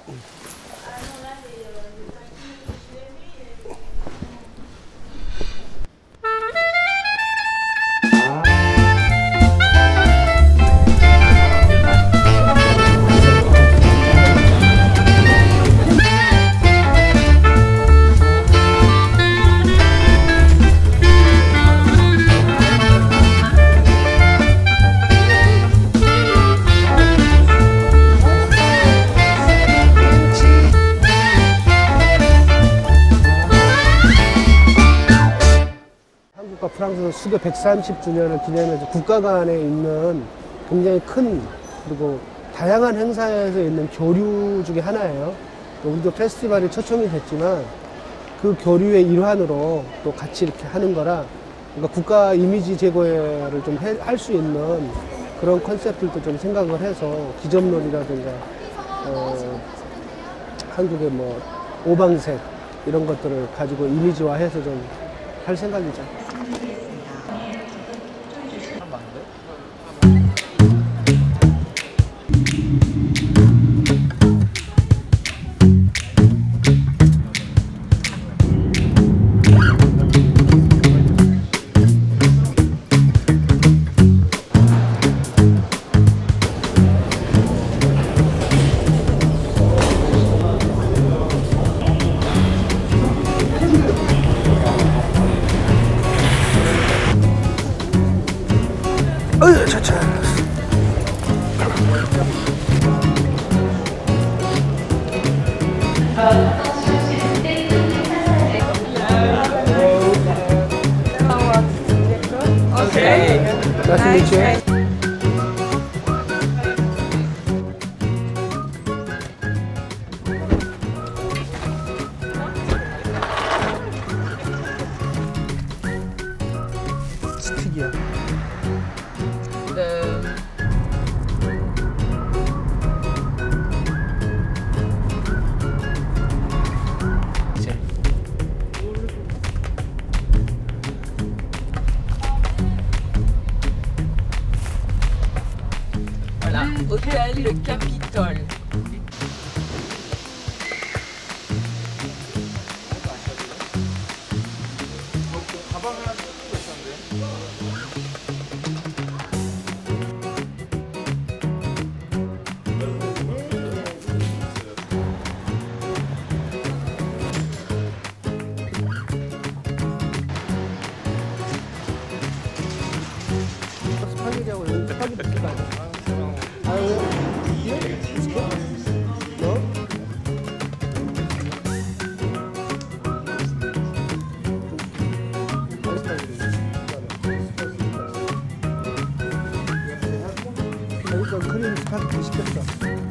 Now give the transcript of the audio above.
한국과 프랑스 수교 130주년을 기념해서 국가 간에 있는 굉장히 큰 그리고 다양한 행사에서 있는 교류 중에 하나예요. 우리도 페스티벌이 초청이 됐지만 그 교류의 일환으로 또 같이 이렇게 하는 거라 그러니까 국가 이미지 제고를 좀 할 수 있는 그런 컨셉들도 좀 생각을 해서 기점놀이라든가 한국의 뭐 오방색 이런 것들을 가지고 이미지화해서 좀 할 생각이죠. 차차. Okay. Nice to meet you. 스틱이야. Voilà, hôtel Le Capitole. 스파게티하고 여기 스파게티가 아니야. 아유, 너? 그러니까 크림 스파게티 시켰어.